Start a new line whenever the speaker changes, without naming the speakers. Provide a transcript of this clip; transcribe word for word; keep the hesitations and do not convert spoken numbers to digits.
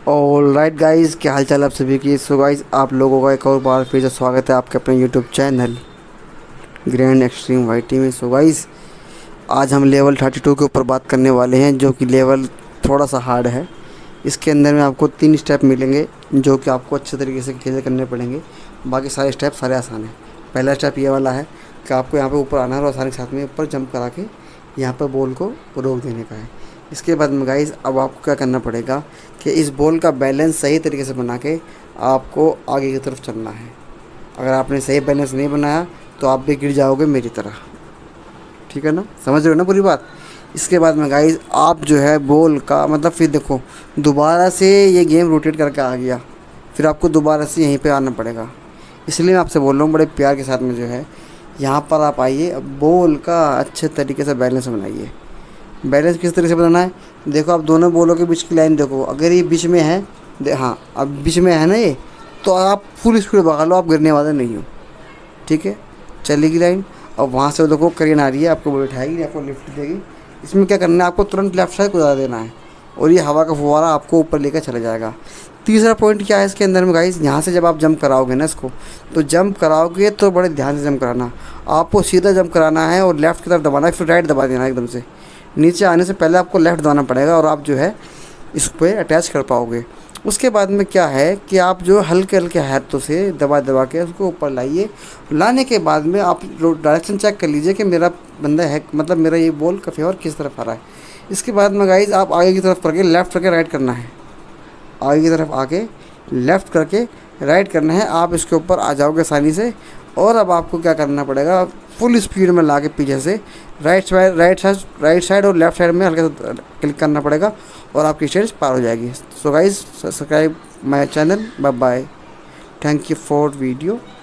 All right guys, क्या हाल चाल आप सभी की। सो गाइज़, आप लोगों का एक और बार फिर से स्वागत है आपके अपने YouTube channel grand extreme YT में। सो गाइज़, आज हम लेवल थर्टी टू के ऊपर बात करने वाले हैं, जो कि लेवल थोड़ा सा हार्ड है। इसके अंदर में आपको तीन स्टेप मिलेंगे जो कि आपको अच्छे तरीके से क्लियर करने पड़ेंगे। बाकी सारे स्टेप सारे आसान हैं। पहला स्टेप ये वाला है कि आपको यहाँ पर ऊपर आना है और आसानी के साथ में ऊपर जंप करा के यहाँ पर बॉल को रोक देने का है। इसके बाद में गाइज़, अब आपको क्या करना पड़ेगा कि इस बॉल का बैलेंस सही तरीके से बना के आपको आगे की तरफ चलना है। अगर आपने सही बैलेंस नहीं बनाया तो आप भी गिर जाओगे मेरी तरह, ठीक है ना, समझ रहे हो ना पूरी बात। इसके बाद में गाइज़, आप जो है बॉल का मतलब फिर देखो दोबारा से ये गेम रोटेट करके आ गया, फिर आपको दोबारा से यहीं पे आना पड़ेगा। इसलिए मैं आपसे बोल रहा हूँ बड़े प्यार के साथ में जो है यहाँ पर आप आइए, बॉल का अच्छे तरीके से बैलेंस बनाइए। बैलेंस किस तरह से बनाना है, देखो आप दोनों बॉलों के बीच की लाइन देखो, अगर ये बीच में है, हाँ अब बीच में है ना ये, तो आप फुल स्पीड भगा लो, आप गिरने वाले नहीं हो, ठीक है। चलेगी लाइन, अब वहाँ से देखो करेन आ रही है, आपको बॉल उठाएगी, आपको लिफ्ट देगी। इसमें क्या करना है, आपको तुरंत लेफ्ट साइड गुजार देना है और ये हवा का फुवारा आपको ऊपर लेकर चला जाएगा। तीसरा पॉइंट क्या है इसके अंदर में गाइस, यहाँ से जब आप जंप कराओगे ना इसको, तो जंप कराओगे तो बड़े ध्यान से जंप कराना। आपको सीधा जंप कराना है और लेफ़्ट की तरफ दबाना है, फिर राइट दबा देना है एकदम से। नीचे आने से पहले आपको लेफ़्ट दबाना पड़ेगा और आप जो है इस पर अटैच कर पाओगे। उसके बाद में क्या है कि आप जो हल्के हल्के हाथों से दबा दबा के उसको ऊपर लाइए। लाने के बाद में आप डायरेक्शन चेक कर लीजिए कि मेरा बंदा है, मतलब मेरा ये बॉल का फेवर किस तरफ आ रहा है। इसके बाद में गाइज, आप आगे की तरफ करके लेफ़्ट करके राइट करना है, आगे की तरफ आके लेफ़्ट करके राइट करना है। आप इसके ऊपर आ जाओगे आसानी से। और अब आपको क्या करना पड़ेगा, फुल स्पीड में ला के पीछे से right side right side right side और लेफ़्ट साइड में हल्का सा क्लिक करना पड़ेगा और आपकी स्टेज पार हो जाएगी। So guys, subscribe my channel. Bye bye, thank you for video.